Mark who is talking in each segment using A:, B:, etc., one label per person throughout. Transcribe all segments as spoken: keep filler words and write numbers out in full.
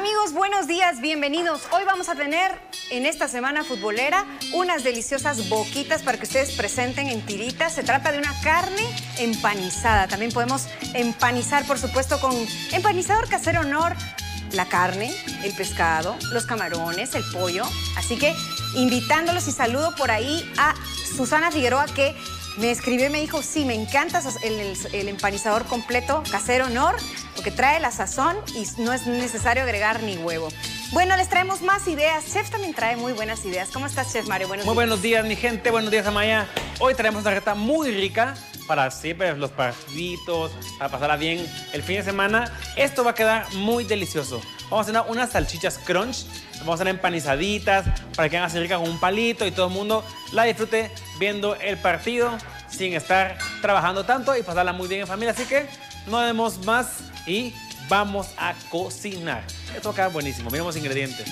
A: Amigos, buenos días, bienvenidos. Hoy vamos a tener en esta semana futbolera unas deliciosas boquitas para que ustedes presenten en tiritas. Se trata de una carne empanizada. También podemos empanizar, por supuesto, con empanizador casero Knorr, la carne, el pescado, los camarones, el pollo. Así que invitándolos y saludo por ahí a Susana Figueroa, que me escribió y me dijo, sí, me encanta el, el, el empanizador completo casero Knorr, porque trae la sazón y no es necesario agregar ni huevo. Bueno, les traemos más ideas. Chef también trae muy buenas ideas. ¿Cómo estás, Chef Mario? Buenos
B: muy
A: días.
B: buenos días, mi gente. Buenos días, Amaya. Hoy traemos una receta muy rica para siempre los partiditos, para pasarla bien el fin de semana. Esto va a quedar muy delicioso. Vamos a hacer unas salchichas crunch. Vamos a hacer empanizaditas para que hagan así rica con un palito y todo el mundo la disfrute viendo el partido sin estar trabajando tanto y pasarla muy bien en familia. Así que no demos más y vamos a cocinar. Esto va a quedar buenísimo. Miren los ingredientes.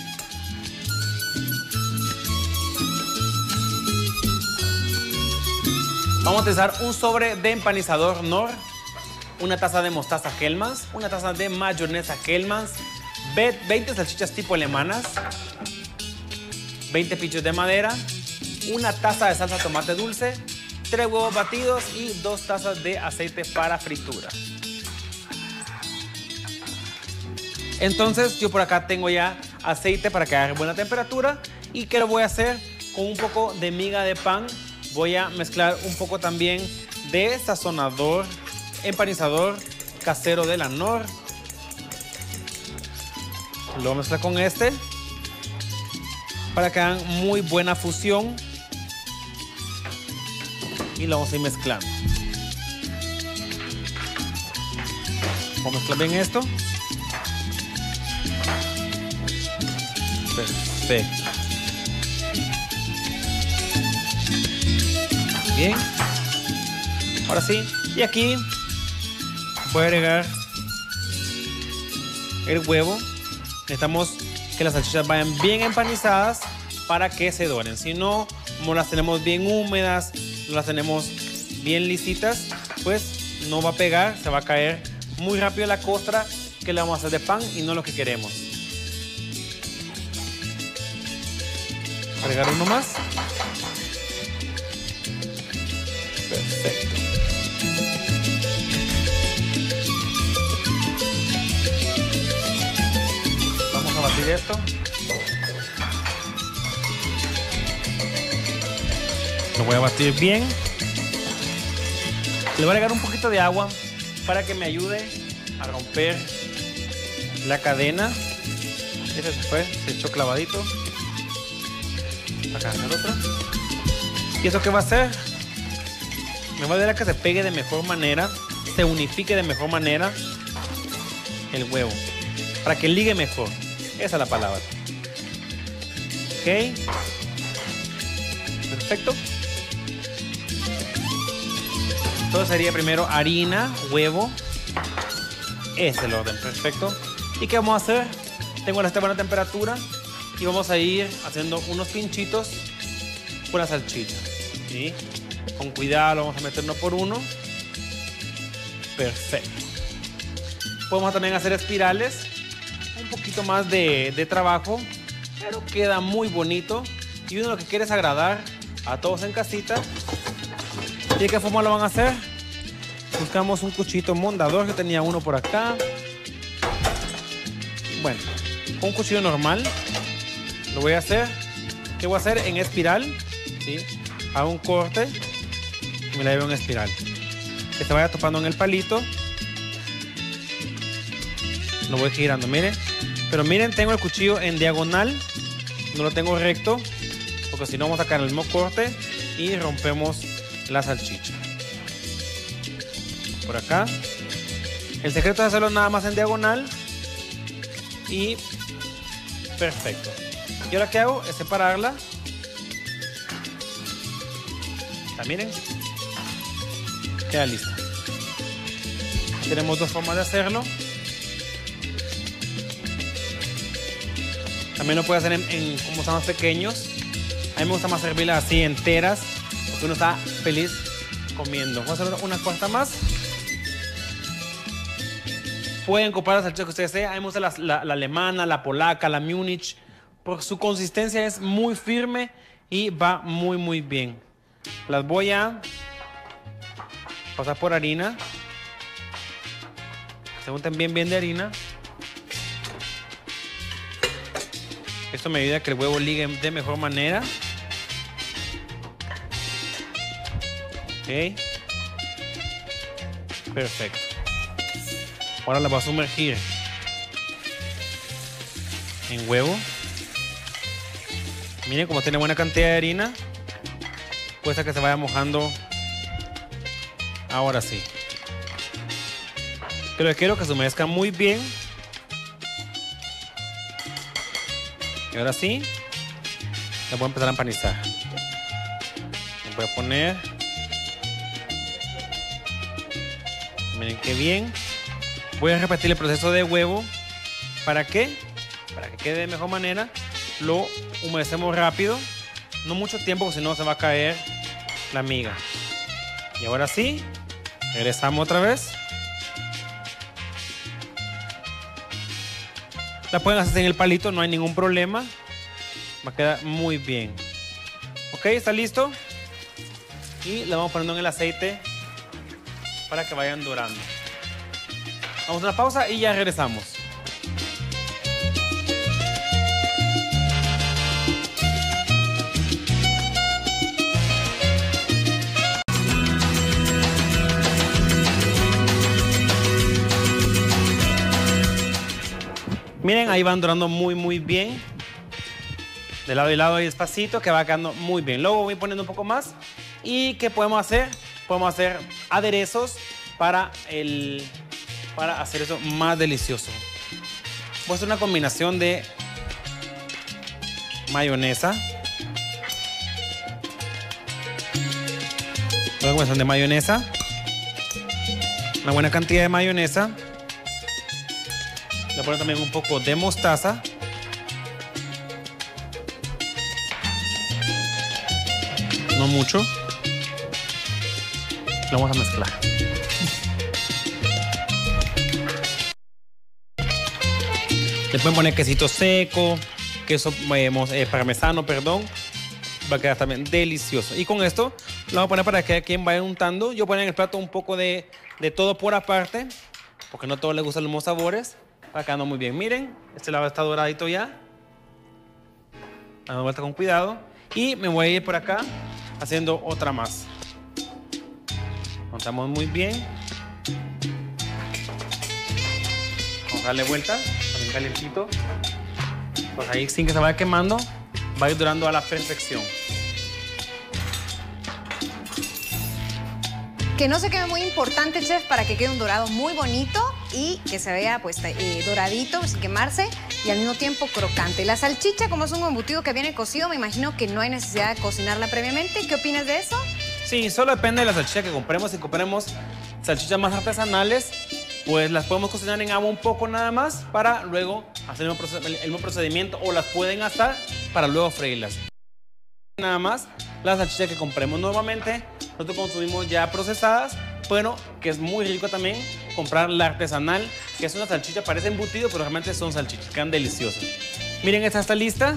B: Vamos a utilizar un sobre de empanizador Knorr, una taza de mostaza Hellmann's, una taza de mayonesa Hellmann's, veinte salchichas tipo alemanas, veinte pichos de madera, una taza de salsa de tomate dulce, tres huevos batidos y dos tazas de aceite para fritura. Entonces yo por acá tengo ya aceite para que haga buena temperatura. ¿Y qué lo voy a hacer? Con un poco de miga de pan voy a mezclar un poco también de sazonador, empanizador casero de la Knorr. Lo voy a mezclar con este para que hagan muy buena fusión. Y lo vamos a ir mezclando. Vamos a mezclar bien esto. Perfecto. Bien. Ahora sí. Y aquí voy a agregar el huevo. Necesitamos que las salchichas vayan bien empanizadas para que se doren. Si no, como las tenemos bien húmedas, no las tenemos bien lisitas, pues no va a pegar, se va a caer muy rápido la costra que le vamos a hacer de pan y no lo que queremos. Agregar uno más. Perfecto. Vamos a batir esto. Lo voy a batir bien. Le voy a agregar un poquito de agua para que me ayude a romper la cadena. Ese se fue, se echó clavadito. Acá el otro. ¿Y eso qué va a hacer? Me va a ayudar a que se pegue de mejor manera, se unifique de mejor manera el huevo, para que ligue mejor. Esa es la palabra. Ok. Perfecto. Entonces sería primero harina, huevo. Ese es el orden, perfecto. ¿Y qué vamos a hacer? Tengo esta buena temperatura y vamos a ir haciendo unos pinchitos con la salchicha. ¿Sí? Con cuidado lo vamos a meter uno por uno. Perfecto. Podemos también hacer espirales. Un poquito más de, de trabajo, pero queda muy bonito. Y uno lo que quiere es agradar a todos en casita. ¿Y de qué forma lo van a hacer? Buscamos un cuchillito mondador, que tenía uno por acá. Bueno, un cuchillo normal. Lo voy a hacer. ¿Qué voy a hacer? En espiral. ¿Sí? Hago un corte y me la llevo en espiral. Que se vaya topando en el palito. Lo voy girando, miren. Pero miren, tengo el cuchillo en diagonal. No lo tengo recto, porque si no vamos a sacar el mismo corte y rompemos la salchicha. Por acá. El secreto es hacerlo nada más en diagonal. Y perfecto. Y ahora qué hago es separarla. Ya, miren. Queda lista. Tenemos dos formas de hacerlo. También lo puede hacer en, en como están más pequeños. A mí me gusta más servirlas así enteras, porque uno está feliz comiendo. Vamos a hacer una cuarta más. Pueden comprar las salchichas que ustedes sean. A mí me gusta la, la, la alemana, la polaca, la Múnich. Porque su consistencia es muy firme y va muy, muy bien. Las voy a pasar por harina. Se unten bien, bien de harina. Esto me ayuda a que el huevo ligue de mejor manera. Ok. Perfecto. Ahora la voy a sumergir en huevo. Miren cómo tiene buena cantidad de harina. Cuesta que se vaya mojando. Ahora sí. Pero quiero que se humedezca muy bien. Y ahora sí, la voy a empezar a empanizar. Le voy a poner. Miren qué bien. Voy a repetir el proceso de huevo. ¿Para qué? Para que quede de mejor manera. Lo humedecemos rápido. No mucho tiempo, porque si no se va a caer la miga. Y ahora sí, regresamos otra vez. La pueden hacer en el palito, no hay ningún problema. Va a quedar muy bien. Ok, está listo. Y la vamos poniendo en el aceite para que vayan dorando. Vamos a una pausa y ya regresamos. Miren, ahí van dorando muy, muy bien. De lado y lado y despacito, que va quedando muy bien. Luego voy poniendo un poco más. ¿Y qué podemos hacer? Podemos hacer aderezos para, el, para hacer eso más delicioso. Voy a hacer una combinación de mayonesa. Una combinación de mayonesa. Una buena cantidad de mayonesa. Le pongo también un poco de mostaza. No mucho. Lo vamos a mezclar. Le pueden poner quesito seco, queso eh, parmesano, perdón. Va a quedar también delicioso. Y con esto lo vamos a poner para que quien vaya untando. Yo pongo en el plato un poco de, de todo por aparte, porque no a todos les gustan los mismos sabores. Va quedando muy bien. Miren, este lado está doradito ya. Dando vuelta con cuidado. Y me voy a ir por acá haciendo otra más. Montamos muy bien. Vamos a darle vuelta. También calientito. Pues ahí sin que se vaya quemando, va a ir dorando a la perfección.
A: Que no se queme muy importante, chef, para que quede un dorado muy bonito y que se vea pues eh, doradito, sin quemarse y al mismo tiempo crocante. La salchicha, como es un embutido que viene cocido, me imagino que no hay necesidad de cocinarla previamente. ¿Qué opinas de eso?
B: Sí, solo depende de la salchicha que compremos. Si compremos salchichas más artesanales, pues las podemos cocinar en agua un poco nada más para luego hacer el mismo procedimiento, o las pueden asar para luego freírlas. Nada más las salchichas que compremos normalmente, nosotros consumimos ya procesadas, bueno, que es muy rico también comprar la artesanal, que es una salchicha, parece embutido, pero realmente son salchichas, quedan deliciosas. Miren, esta está lista.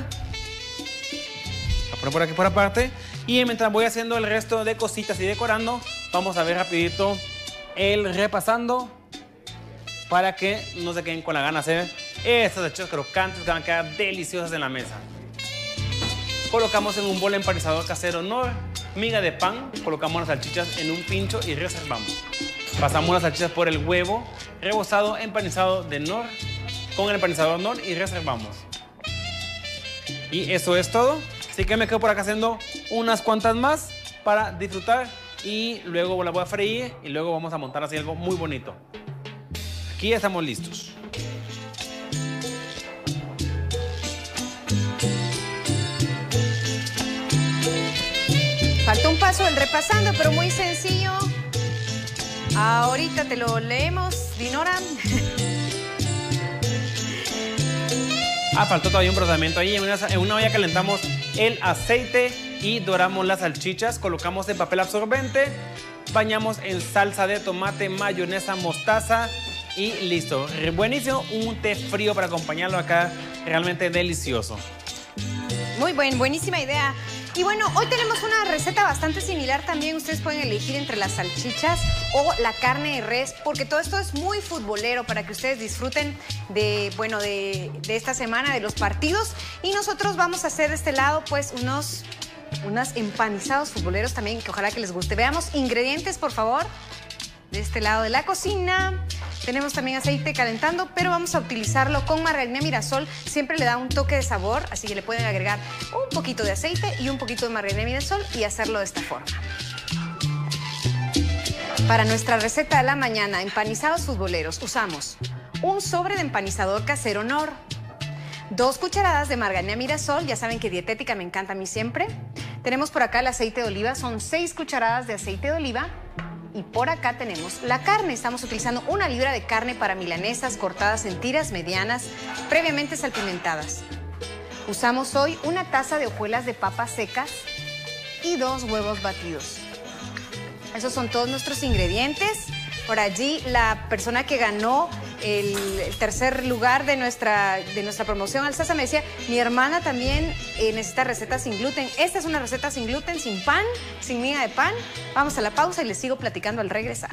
B: La pongo por aquí por aparte. Y mientras voy haciendo el resto de cositas y decorando, vamos a ver rapidito el repasando para que no se queden con la gana de hacer estas salchichas crocantes que van a quedar deliciosas en la mesa. Colocamos en un bol empanizador casero Knorr, miga de pan, colocamos las salchichas en un pincho y reservamos. Pasamos las salchichas por el huevo rebozado empanizado de Knorr con el empanizador Knorr y reservamos. Y eso es todo. Así que me quedo por acá haciendo unas cuantas más para disfrutar y luego la voy a freír y luego vamos a montar así algo muy bonito. Aquí ya estamos listos.
A: Falta un paso el repasando, pero muy sencillo. Ahorita te lo leemos, Dinora.
B: Ah, faltó todavía un procedimiento ahí. En una, en una olla calentamos el aceite y doramos las salchichas. Colocamos el papel absorbente, bañamos en salsa de tomate, mayonesa, mostaza y listo. Buenísimo, un té frío para acompañarlo acá, realmente delicioso.
A: Muy buen, buenísima idea. Y bueno, hoy tenemos una receta bastante similar también. Ustedes pueden elegir entre las salchichas o la carne de res, porque todo esto es muy futbolero para que ustedes disfruten de, bueno, de, de esta semana, de los partidos. Y nosotros vamos a hacer de este lado, pues, unos, unos empanizados futboleros también, que ojalá que les guste. Veamos ingredientes, por favor, de este lado de la cocina. Tenemos también aceite calentando, pero vamos a utilizarlo con margarina Mirasol. Siempre le da un toque de sabor, así que le pueden agregar un poquito de aceite y un poquito de margarina Mirasol y hacerlo de esta forma. Para nuestra receta de la mañana, empanizados futboleros, usamos un sobre de empanizador casero Knorr, dos cucharadas de margarina Mirasol, ya saben que dietética me encanta a mí siempre. Tenemos por acá el aceite de oliva, son seis cucharadas de aceite de oliva. Y por acá tenemos la carne. Estamos utilizando una libra de carne para milanesas cortadas en tiras medianas, previamente salpimentadas. Usamos hoy una taza de hojuelas de papas secas y dos huevos batidos. Esos son todos nuestros ingredientes. Por allí la persona que ganó el, el tercer lugar de nuestra, de nuestra promoción al Sasa me decía, mi hermana también eh, necesita recetas sin gluten. Esta es una receta sin gluten, sin pan, sin miga de pan. Vamos a la pausa y les sigo platicando al regresar.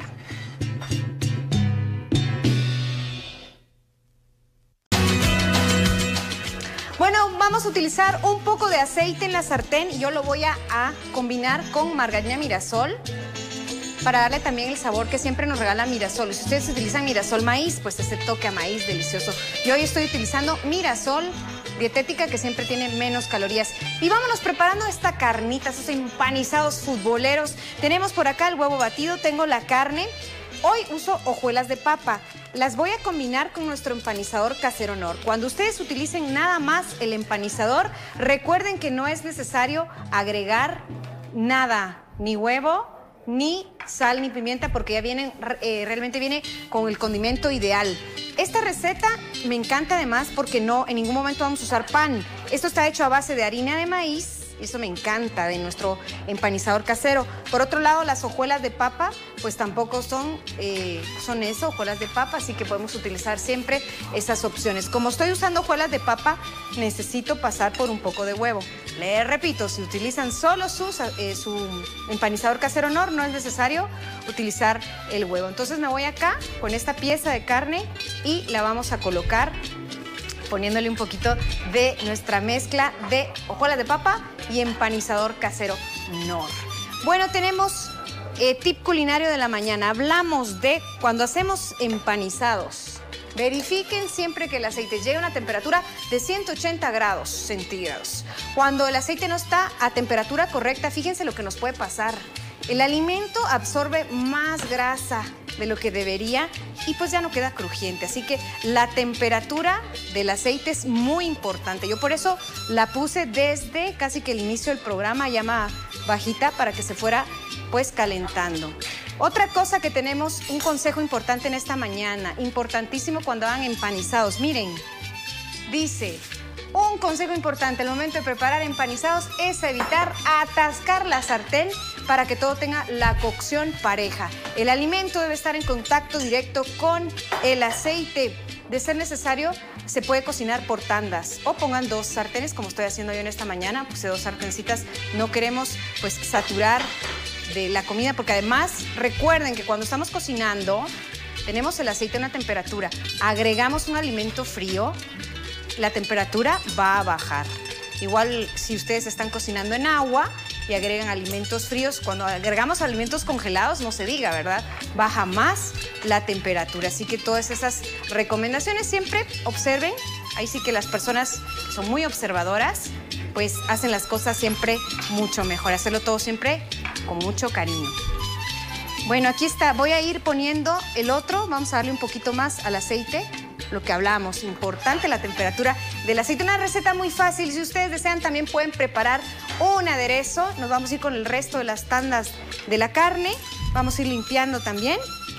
A: Bueno, vamos a utilizar un poco de aceite en la sartén y yo lo voy a, a combinar con margarina Mirasol, para darle también el sabor que siempre nos regala Mirasol. Si ustedes utilizan Mirasol maíz, pues ese toque a maíz delicioso. Yo hoy estoy utilizando Mirasol dietética, que siempre tiene menos calorías. Y vámonos preparando esta carnita, esos empanizados futboleros. Tenemos por acá el huevo batido, tengo la carne. Hoy uso hojuelas de papa. Las voy a combinar con nuestro empanizador casero Knorr. Cuando ustedes utilicen nada más el empanizador, recuerden que no es necesario agregar nada, ni huevo, ni sal ni pimienta, porque ya vienen, eh, realmente viene con el condimento ideal. Esta receta me encanta además porque no, en ningún momento vamos a usar pan. Esto está hecho a base de harina de maíz. Eso me encanta de nuestro empanizador casero. Por otro lado, las hojuelas de papa, pues tampoco son, eh, son eso, hojuelas de papa, así que podemos utilizar siempre esas opciones. Como estoy usando hojuelas de papa, necesito pasar por un poco de huevo. Les repito, si utilizan solo sus, eh, su empanizador casero Knorr, no es necesario utilizar el huevo. Entonces me voy acá con esta pieza de carne y la vamos a colocar poniéndole un poquito de nuestra mezcla de hojuelas de papa y empanizador casero Knorr. Bueno, tenemos eh, tip culinario de la mañana. Hablamos de cuando hacemos empanizados. Verifiquen siempre que el aceite llegue a una temperatura de ciento ochenta grados centígrados. Cuando el aceite no está a temperatura correcta, fíjense lo que nos puede pasar. El alimento absorbe más grasa de lo que debería y pues ya no queda crujiente. Así que la temperatura del aceite es muy importante. Yo por eso la puse desde casi que el inicio del programa, llama bajita, para que se fuera pues calentando. Otra cosa que tenemos, un consejo importante en esta mañana, importantísimo cuando hagan empanizados. Miren, dice, un consejo importante al momento de preparar empanizados es evitar atascar la sartén para que todo tenga la cocción pareja. El alimento debe estar en contacto directo con el aceite. De ser necesario, se puede cocinar por tandas o pongan dos sartenes, como estoy haciendo yo en esta mañana. Puse dos sartencitas. No queremos pues saturar de la comida, porque además recuerden que cuando estamos cocinando tenemos el aceite a una temperatura, agregamos un alimento frío, la temperatura va a bajar. Igual si ustedes están cocinando en agua y agregan alimentos fríos, cuando agregamos alimentos congelados, no se diga, ¿verdad? Baja más la temperatura. Así que todas esas recomendaciones siempre observen. Ahí sí que las personas que son muy observadoras, pues hacen las cosas siempre mucho mejor. Hacerlo todo siempre con mucho cariño. Bueno, aquí está. Voy a ir poniendo el otro. Vamos a darle un poquito más al aceite. Lo que hablamos, importante la temperatura del aceite. Una receta muy fácil. Si ustedes desean, también pueden preparar un aderezo. Nos vamos a ir con el resto de las tandas de la carne. Vamos a ir limpiando también.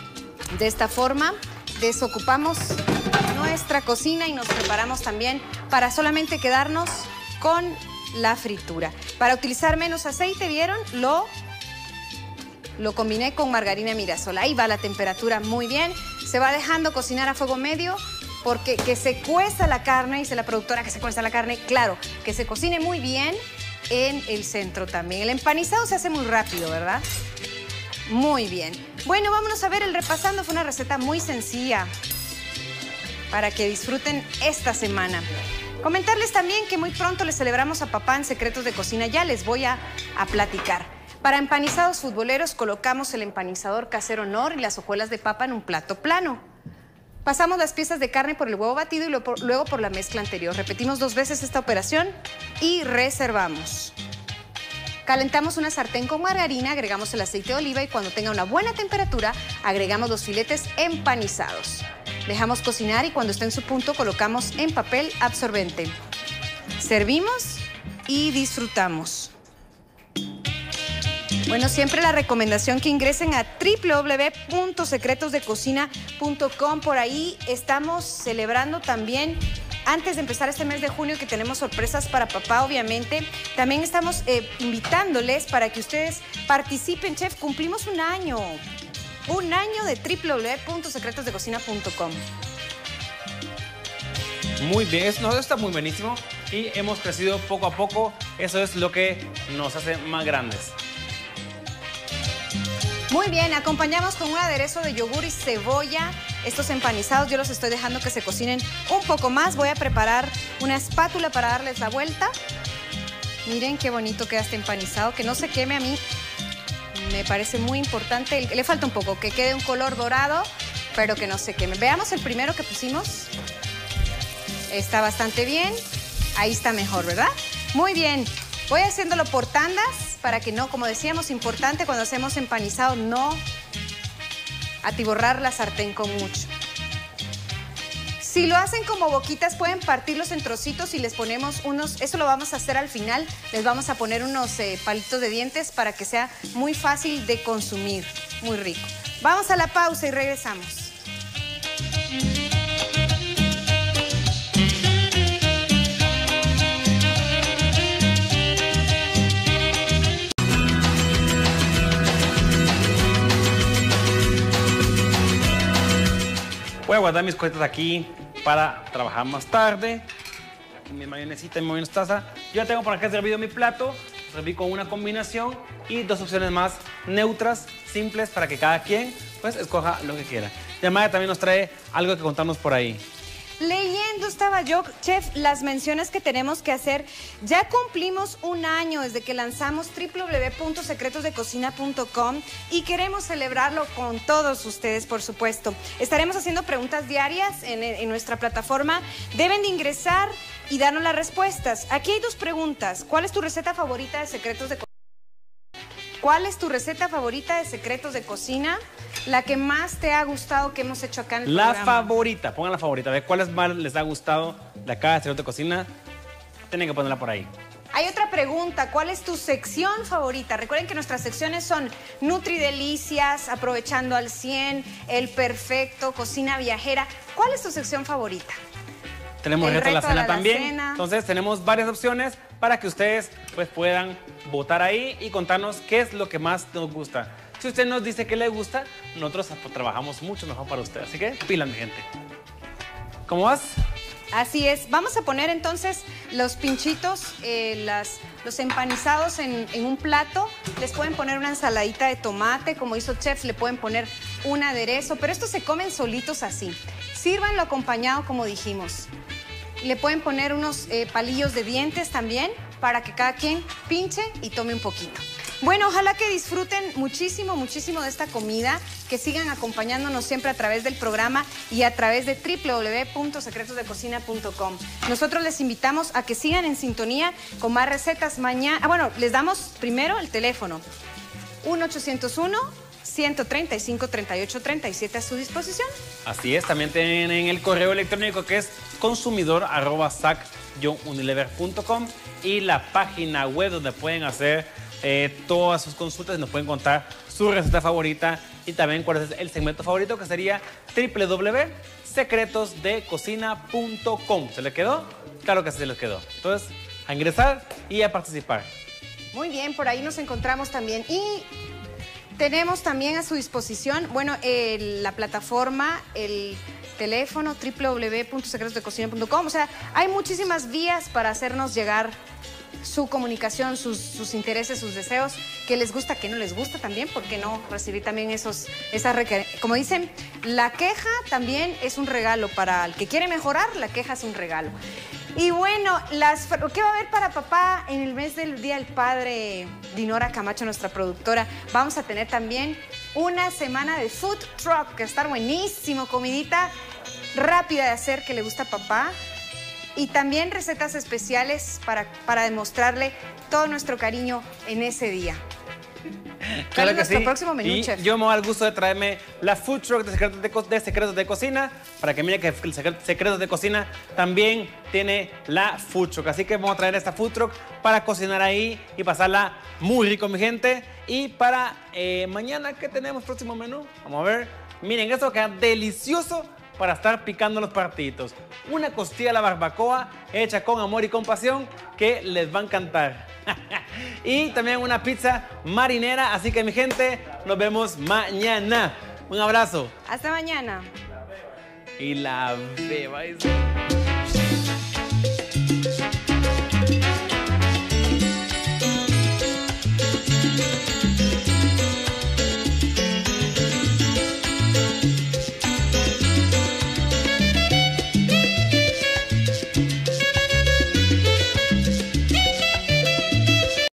A: De esta forma, desocupamos nuestra cocina y nos preparamos también para solamente quedarnos con la fritura. Para utilizar menos aceite, ¿vieron? Lo, lo combiné con margarina Mirasol. Ahí va la temperatura muy bien. Se va dejando cocinar a fuego medio porque que se cueza la carne, dice la productora que se cueza la carne, claro, que se cocine muy bien en el centro también. El empanizado se hace muy rápido, ¿verdad? Muy bien. Bueno, vámonos a ver el repasando. Fue una receta muy sencilla para que disfruten esta semana. Comentarles también que muy pronto les celebramos a papá en Secretos de Cocina. Ya les voy a, a platicar. Para empanizados futboleros colocamos el empanizador casero Knorr y las hojuelas de papa en un plato plano. Pasamos las piezas de carne por el huevo batido y luego por la mezcla anterior. Repetimos dos veces esta operación y reservamos. Calentamos una sartén con margarina, agregamos el aceite de oliva y cuando tenga una buena temperatura, agregamos los filetes empanizados. Dejamos cocinar y cuando esté en su punto, colocamos en papel absorbente. Servimos y disfrutamos. Bueno, siempre la recomendación que ingresen a w w w punto secretos de cocina punto com. Por ahí estamos celebrando también, antes de empezar este mes de junio, que tenemos sorpresas para papá, obviamente. También estamos eh, invitándoles para que ustedes participen. Chef, cumplimos un año. Un año de w w w punto secretos de cocina punto com.
B: Muy bien, eso está muy buenísimo y hemos crecido poco a poco. Eso es lo que nos hace más grandes.
A: Muy bien, acompañamos con un aderezo de yogur y cebolla. Estos empanizados yo los estoy dejando que se cocinen un poco más. Voy a preparar una espátula para darles la vuelta. Miren qué bonito queda este empanizado, que no se queme. A mí me parece muy importante. Le falta un poco, que quede un color dorado, pero que no se queme. Veamos el primero que pusimos. Está bastante bien. Ahí está mejor, ¿verdad? Muy bien. Voy haciéndolo por tandas para que no, como decíamos, importante cuando hacemos empanizado, no atiborrar la sartén con mucho. Si lo hacen como boquitas, pueden partirlos en trocitos y les ponemos unos, eso lo vamos a hacer al final, les vamos a poner unos eh, palitos de dientes para que sea muy fácil de consumir, muy rico. Vamos a la pausa y regresamos.
B: Voy a guardar mis cositas aquí para trabajar más tarde. Aquí mi mayonesita y mi mostaza. Yo ya tengo por acá servido mi plato. Serví con una combinación y dos opciones más neutras, simples, para que cada quien pues escoja lo que quiera. Y Amaya también nos trae algo que contarnos por ahí.
A: Leyendo estaba yo, chef, las menciones que tenemos que hacer. Ya cumplimos un año desde que lanzamos w w w punto secretos de cocina punto com y queremos celebrarlo con todos ustedes, por supuesto. Estaremos haciendo preguntas diarias en, en nuestra plataforma. Deben de ingresar y darnos las respuestas. Aquí hay dos preguntas. ¿Cuál es tu receta favorita de secretos de cocina? ¿Cuál es tu receta favorita de secretos de cocina? La que más te ha gustado que hemos hecho acá en el
B: La
A: programa.
B: favorita, pongan la favorita. A ver cuáles más les ha gustado de acá de Secretos de Cocina. Tienen que ponerla por ahí.
A: Hay otra pregunta, ¿cuál es tu sección favorita? Recuerden que nuestras secciones son Nutridelicias, Aprovechando al cien, El Perfecto, Cocina Viajera. ¿Cuál es tu sección favorita?
B: Tenemos
A: El
B: reto de la
A: reto de
B: cena
A: la
B: también.
A: cena.
B: Entonces tenemos varias opciones para que ustedes pues puedan votar ahí y contarnos qué es lo que más nos gusta. Si usted nos dice que le gusta, nosotros trabajamos mucho mejor para usted. Así que pilas, mi gente. ¿Cómo vas?
A: Así es. Vamos a poner entonces los pinchitos, eh, las, los empanizados en, en un plato. Les pueden poner una ensaladita de tomate, como hizo Chef, le pueden poner un aderezo, pero estos se comen solitos así. Sírvanlo acompañado, como dijimos. Le pueden poner unos eh, palillos de dientes también para que cada quien pinche y tome un poquito. Bueno, ojalá que disfruten muchísimo, muchísimo de esta comida, que sigan acompañándonos siempre a través del programa y a través de w w w punto secretos de cocina punto com. Nosotros les invitamos a que sigan en sintonía con más recetas mañana. Ah, bueno, les damos primero el teléfono. uno ochocientos uno, ciento treinta y cinco, treinta y ocho, treinta y siete a su disposición.
B: Así es, también tienen el correo electrónico que es consumidor arroba sac guion unilever punto com y la página web donde pueden hacer eh, todas sus consultas y nos pueden contar su receta favorita y también cuál es el segmento favorito, que sería w w w punto secretos de cocina punto com. ¿Se le quedó? Claro que sí se les quedó. Entonces, a ingresar y a participar.
A: Muy bien, por ahí nos encontramos también. Y tenemos también a su disposición, bueno, el, la plataforma, el teléfono doble u doble u doble u punto secretos de cocina punto com. O sea, hay muchísimas vías para hacernos llegar su comunicación, sus, sus intereses, sus deseos, qué les gusta, qué no les gusta también, ¿por qué no recibir también esos, esas requerencias? Como dicen, la queja también es un regalo para el que quiere mejorar, la queja es un regalo. Y bueno, las, ¿qué va a haber para papá en el mes del Día del Padre? Dinora Camacho, nuestra productora, vamos a tener también una semana de food truck, que va a estar buenísimo, comidita rápida de hacer que le gusta a papá. Y también recetas especiales para, para demostrarle todo nuestro cariño en ese día.
B: Claro que
A: nuestro
B: sí.
A: próximo menú,
B: y
A: chef.
B: Yo me voy al gusto de traerme la food truck de secretos de, co de secretos de cocina, para que mire que el secretos de cocina también tiene la food truck. Así que vamos a traer esta food truck para cocinar ahí y pasarla muy rico, mi gente. Y para eh, mañana, ¿qué tenemos próximo menú? Vamos a ver. Miren, esto queda delicioso para estar picando los partiditos. Una costilla a la barbacoa hecha con amor y compasión que les va a encantar. Y también una pizza marinera. Así que mi gente, nos vemos mañana. Un abrazo.
A: Hasta mañana.
B: Y la beba.